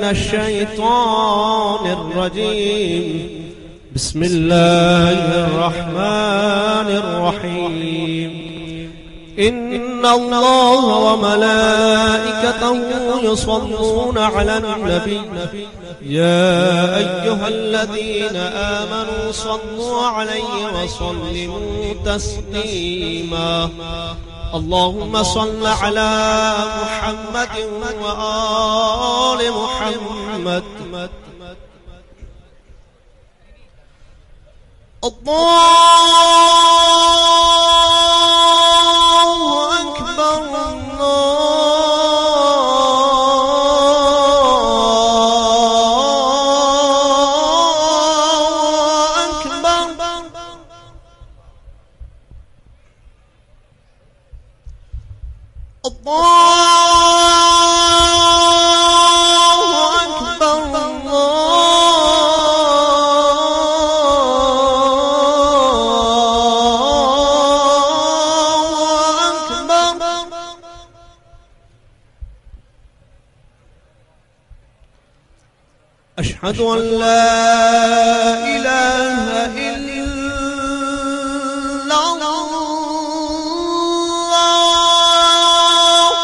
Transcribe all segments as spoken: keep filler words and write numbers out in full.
الشيطان الرجيم. بسم الله الرحمن الرحيم. إن الله وملائكته يصلون على النبي يا أيها الذين آمنوا صلوا عليه وسلموا تسليما. اللهم صل على محمد وآل محمد. الله أكبر الله أكبر. الله أشهد أن لا إله إلا الله.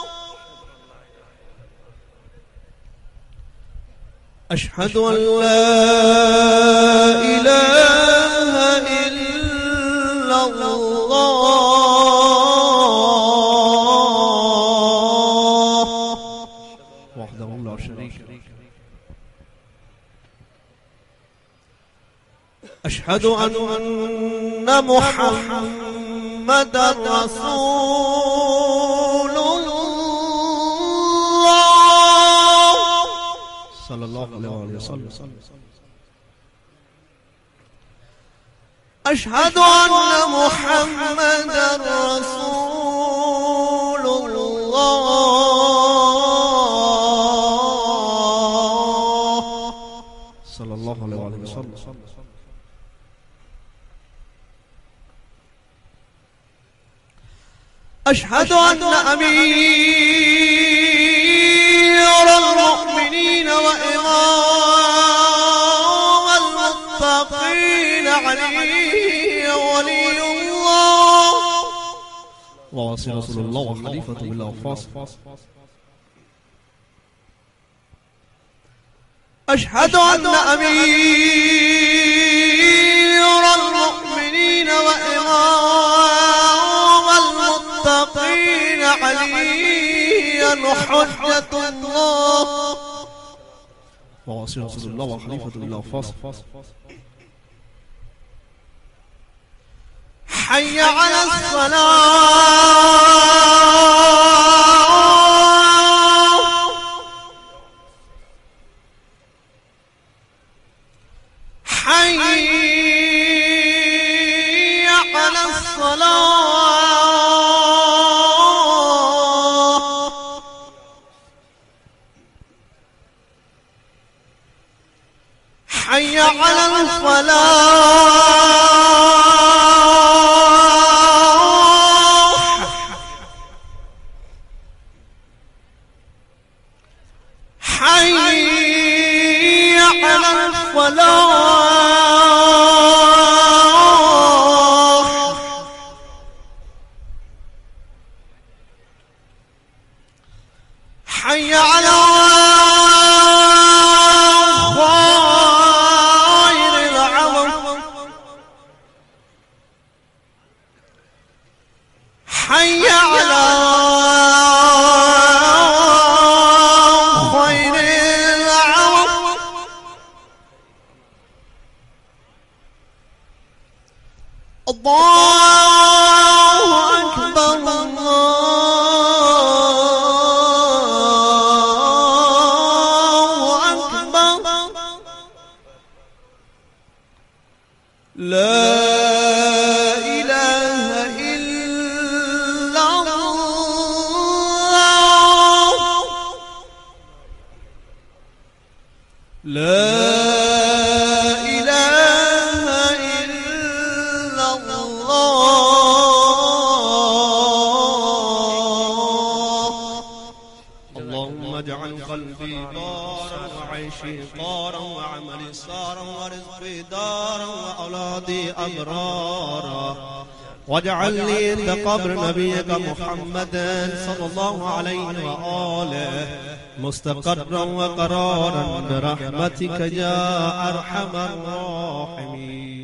أشهد أن لا إله إلا الله وحده لا شريك له. أشهد أن محمدا رسول الله صلى الله عليه وسلم. أشهد أن محمدا رسول الله صلى الله عليه وسلم. أشهد أن أمير المؤمنين وإمام المتقين علي ولي الله ووصي رسول الله وخليفة الله فاصل. أشهد أن أمير المؤمنين وإمام المتقين عليا حجة الله ووصي رسول الله وخليفة الله فاصل. حي على الصلاة. حي على الصلاة. حي على الفلاح. حي على الفلاح. حي على خير العمل. حي على خير العمل. الله أكبر الله أكبر. لا إله إلا الله. لا واجعل قلبي بارا وعيشي قارا وعملي سارا ورزقي دارا وأولادي أبرارا واجعل لي عند قبر نبيك محمد صلى الله عليه وآله مستقرا وقرارا برحمتك يا أرحم الراحمين.